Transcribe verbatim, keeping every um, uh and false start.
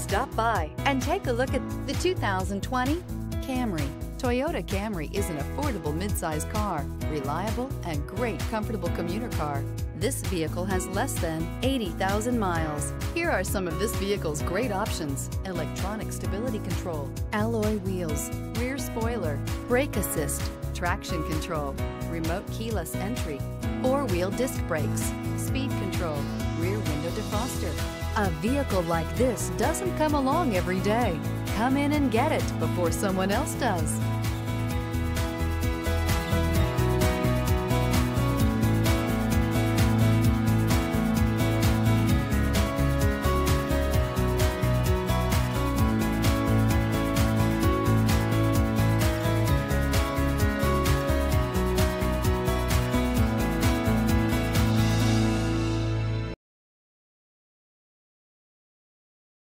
Stop by and take a look at the two thousand twenty Camry. Toyota Camry is an affordable midsize car, reliable and great comfortable commuter car. This vehicle has less than eighty thousand miles. Here are some of this vehicle's great options: electronic stability control, alloy wheels, rear spoiler, brake assist, traction control, remote keyless entry, four-wheel disc brakes, speed control, rear window defroster. A vehicle like this doesn't come along every day. Come in and get it before someone else does.